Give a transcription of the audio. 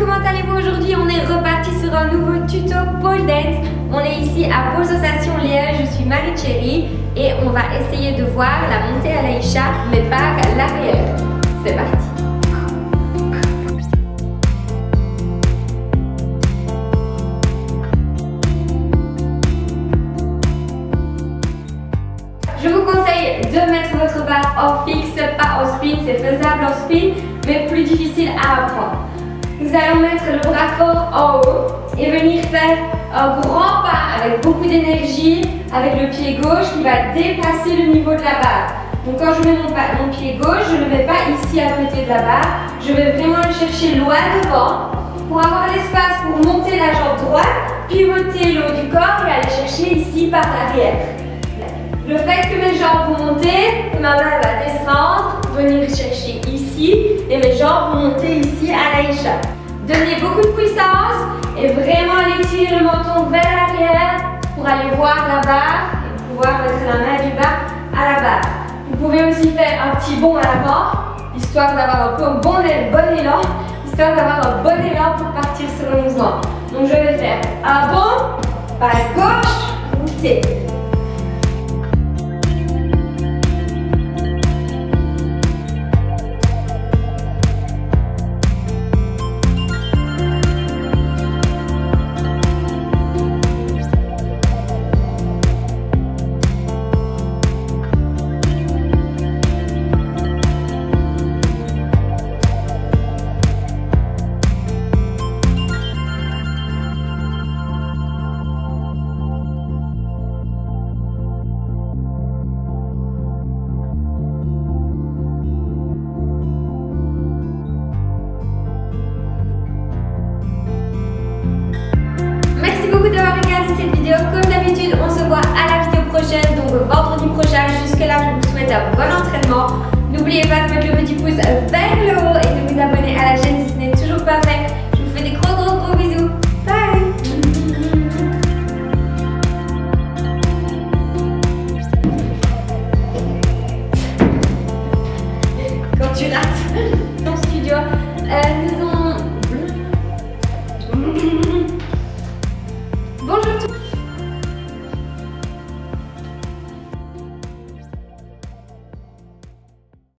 comment allez-vous aujourd'hui? On est reparti sur un nouveau tuto pole dance. On est ici à Pole Sensation Liège, je suis Marie-Chérie et on va essayer de voir la montée à l'Aïcha mais par l'arrière. C'est parti. Je vous conseille de mettre votre barre en fixe, pas en spin, c'est faisable en spin, mais plus difficile à apprendre. Nous allons mettre le bras fort en haut et venir faire un grand pas avec beaucoup d'énergie, avec le pied gauche qui va dépasser le niveau de la barre. Donc quand je mets mon pied gauche, je ne le mets pas ici à côté de la barre, je vais vraiment le chercher loin devant pour avoir l'espace pour monter la jambe droite, pivoter le haut du corps et aller chercher ici par l'arrière. Le fait que mes jambes vont monter, que ma main va descendre, venir chercher ici et mes jambes vont monter ici à l'Aïcha. Donnez beaucoup de puissance et vraiment aller tirer le menton vers l'arrière pour aller voir la barre et pouvoir mettre la main du bas à la barre. Vous pouvez aussi faire un petit bond à l'avant, histoire d'avoir un peu un bon élan, histoire d'avoir un bon élan pour partir sur le mouvement. Donc je vais faire un bond, pas gauche, montée. D'avoir regardé cette vidéo. Comme d'habitude, on se voit à la vidéo prochaine, donc vendredi prochain. Jusque là, je vous souhaite un bon entraînement. N'oubliez pas de mettre le petit pouce vers le haut et de vous abonner à la chaîne si ce n'est toujours pas fait